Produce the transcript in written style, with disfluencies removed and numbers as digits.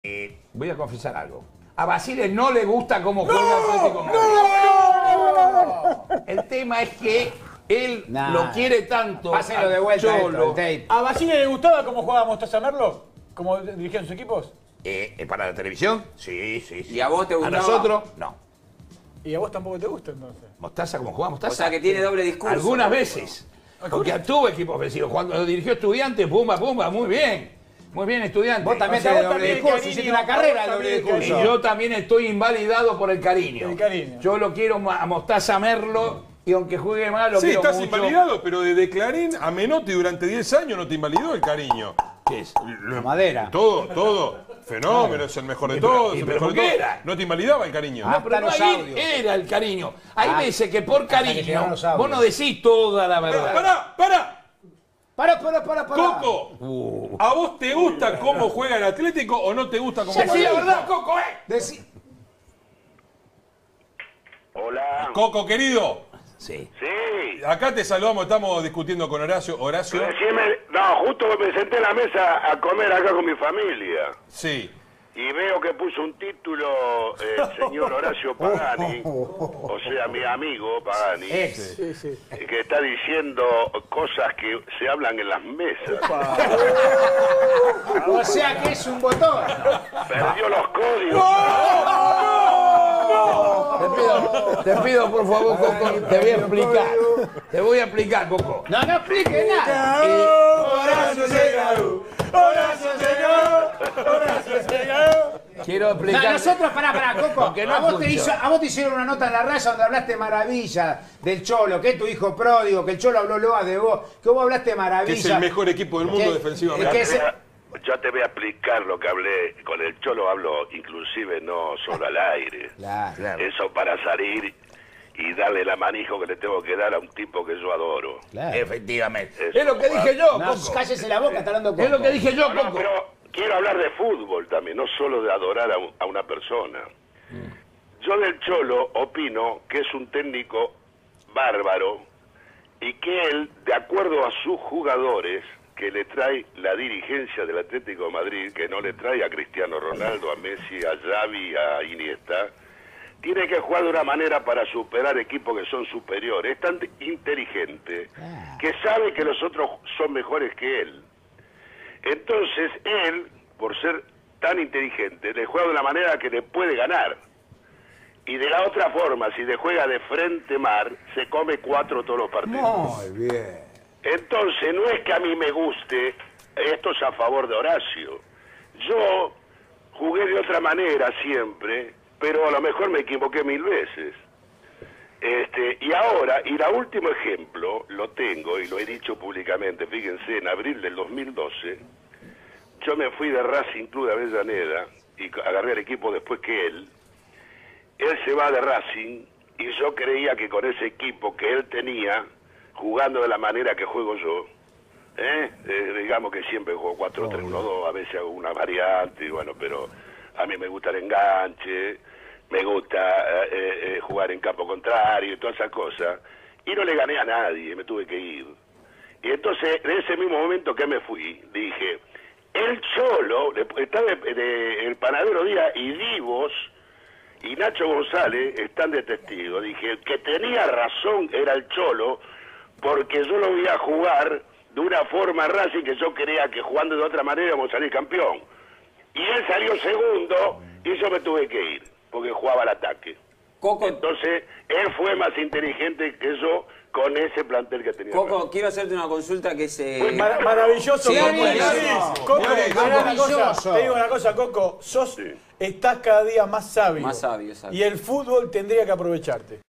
Voy a confesar algo. A Basile no le gusta cómo juega el Atlético Madrid. El tema es que él lo quiere tanto. Páselo de vuelta Cholo. el tape. ¿A Basile le gustaba cómo jugaba Mostaza Merlo? ¿Cómo dirigían sus equipos? ¿Para la televisión? Sí. ¿Y a vos te gustaba? A nosotros, no. ¿Y a vos tampoco te gusta entonces? Mostaza, ¿cómo juega Mostaza? O sea que tiene doble discurso. Algunas veces. Porque tuvo equipo ofensivo. Cuando dirigió Estudiantes, pumba, muy bien. Muy bien, Estudiantes. Vos también O sea, tenés vos doble también, discurso, cariño, hiciste una carrera de vos doble también, discurso. Y yo también estoy invalidado por el cariño. El cariño. Yo lo quiero a Mostaza Merlo y aunque juegue mal, lo Sí, quiero estás mucho. invalidado, pero desde Clarín a Menotti durante 10 años no te invalidó el cariño. ¿Qué es? Madera. Todo. Fenómeno, es el mejor de todos. el pero mejor ¿por de qué todos. era? No te invalidaba el cariño. No, pero no los ahí audios. era el cariño. Hay veces que por que cariño llegaron los audios. vos no decís toda la verdad. ¡Para! Para. Coco, ¿a vos te gusta cómo juega el Atlético o no te gusta cómo Sí, juega la el verdad, Coco, Hola. Coco, querido, Sí. Sí. acá te saludamos, estamos discutiendo con Horacio. Horacio, No, justo me senté en la mesa a comer acá con mi familia. sí. Y veo que puso un título el señor Horacio Pagani, o sea, mi amigo Pagani, que está diciendo cosas que se hablan en las mesas. O sea que es un botón. Perdió los códigos. Te pido, por favor, Coco, te voy a explicar. Te voy a explicar, Coco. No explique nada. Quiero explicar. No, nosotros, pará, Coco. Porque no a vos te escucho. hicieron una nota en la raya donde hablaste maravilla del Cholo, que es tu hijo pródigo, que el Cholo habló loa de vos, que vos hablaste maravilla. Que es el mejor equipo del mundo defensivamente. Yo te voy a explicar lo que hablé. Con el Cholo hablo inclusive no solo al aire. Claro. Eso para salir y darle la manija que le tengo que dar a un tipo que yo adoro. Efectivamente. Eso, Es lo que dije yo, No, Coco. cállese la boca, está hablando Coco. Es lo que dije yo, No, Coco. pero quiero hablar de fútbol también, no solo de adorar a una persona. Yo del Cholo opino que es un técnico bárbaro y que él, de acuerdo a sus jugadores, que le trae la dirigencia del Atlético de Madrid, que no le trae a Cristiano Ronaldo, a Messi, a Xavi, a Iniesta, tiene que jugar de una manera para superar equipos que son superiores. Es tan inteligente que sabe que los otros son mejores que él. Entonces él, por ser tan inteligente, le juega de una manera que le puede ganar. Y de la otra forma, si le juega de frente mar, se come 4 todos los partidos. Muy bien. Entonces, no es que a mí me guste, esto es a favor de Horacio. Yo jugué de otra manera siempre, pero a lo mejor me equivoqué 1000 veces. Y ahora, y el último ejemplo, lo tengo y lo he dicho públicamente, fíjense, en abril del 2012, yo me fui de Racing Club de Avellaneda y agarré el equipo después que él. Él se va de Racing y yo creía que con ese equipo que él tenía, jugando de la manera que juego yo, digamos que siempre juego 4-3-1-2, a veces hago una variante, y bueno, pero a mí me gusta el enganche, me gusta jugar en campo contrario y todas esas cosas, y no le gané a nadie, me tuve que ir. Y entonces, en ese mismo momento que me fui, dije, el Cholo, estaba el Panadero Díaz y Divos y Nacho González están de testigo. Dije, el que tenía razón era el Cholo, porque yo lo voy a jugar de una forma Racing que yo creía que jugando de otra manera íbamos a salir campeón. Y él salió segundo y yo me tuve que ir, porque jugaba al ataque. Coco, Entonces, él fue más inteligente que yo con ese plantel que tenía. Coco, quiero hacerte una consulta que es... Maravilloso, Sí, Coco. buenísimo. Coco, Maravilloso. te digo una cosa, Coco, estás cada día más sabio. Más sabio, exacto. Y el fútbol tendría que aprovecharte.